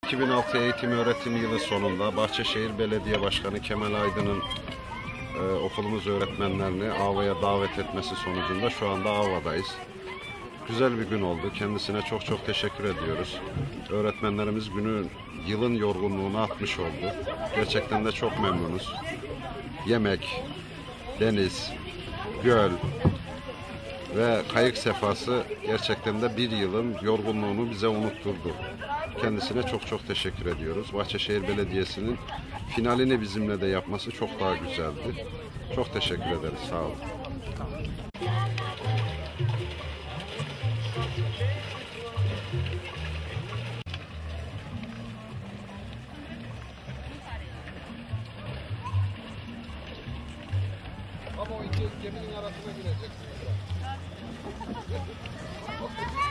2006 eğitim öğretim yılı sonunda Bahçeşehir Belediye Başkanı Kemal Aydın'ın okulumuz öğretmenlerini Ava'ya davet etmesi sonucunda şu anda Ava'dayız. Güzel bir gün oldu. Kendisine çok çok teşekkür ediyoruz. Öğretmenlerimiz yılın yorgunluğunu atmış oldu. Gerçekten de çok memnunuz. Yemek, deniz, göl ve kayık sefası gerçekten de bir yılın yorgunluğunu bize unutturdu. Kendisine çok çok teşekkür ediyoruz. Bahçeşehir Belediyesi'nin finalini bizimle de yapması çok daha güzeldi. Çok teşekkür ederiz. Sağ olun. Ama o iki geminin arasına gireceksin.